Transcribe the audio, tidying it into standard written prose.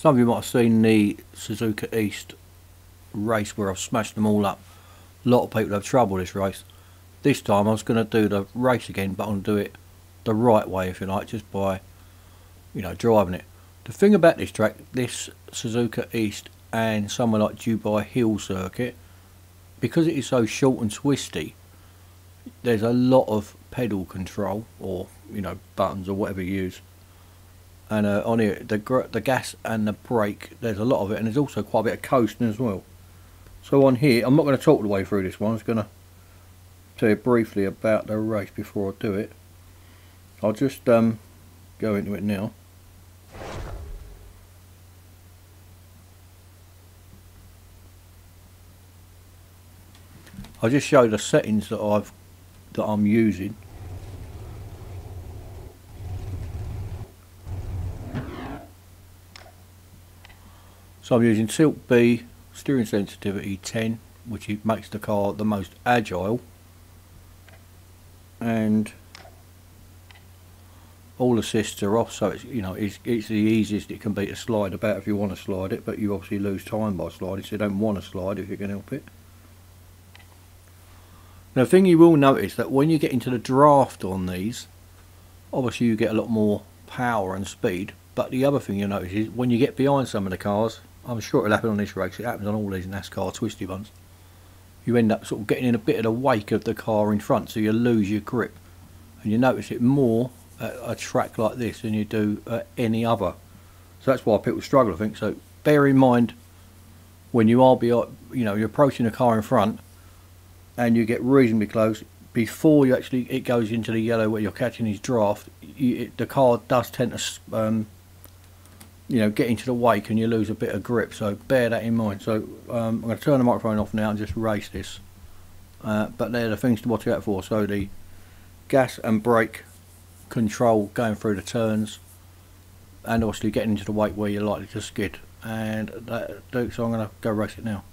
Some of you might have seen the Suzuka East race where I've smashed them all up. A lot of people have trouble with this race. This time I was going to do the race again, but I'm going to do it the right way, if you like, just by, you know, driving it. The thing about this track, this Suzuka East and somewhere like Dubai Hill Circuit, because it is so short and twisty, there's a lot of pedal control, or, you know, buttons or whatever you use. And on here, the gas and the brake, there's a lot of it, and there's also quite a bit of coasting as well. So on here, I'm not going to talk the way through this one. I'm just going to tell you briefly about the race before I do it. I'll just go into it now. I'll just show the settings that I'm using. So I'm using Tilt B, steering sensitivity 10, which makes the car the most agile, and all assists are off, so it's, you know, it's the easiest it can be to slide about if you want to slide it, but you obviously lose time by sliding, so you don't want to slide if you can help it. Now, the thing you will notice that when you get into the draft on these, obviously you get a lot more power and speed, but the other thing you'll notice is when you get behind some of the cars, I'm sure it'll happen on this race, it happens on all these NASCAR twisty ones, you end up sort of getting in a bit of the wake of the car in front, so you lose your grip, and you notice it more at a track like this than you do at any other. So that's why people struggle, I think. So bear in mind when you are behind, you know, you're approaching a car in front and you get reasonably close, before you actually it goes into the yellow where you're catching his draft, the car does tend to you know, get into the wake and you lose a bit of grip, so bear that in mind. So I'm going to turn the microphone off now and just race this, but they're the things to watch out for. So the gas and brake control going through the turns, and obviously getting into the wake where you're likely to skid, and so I'm going to go race it now.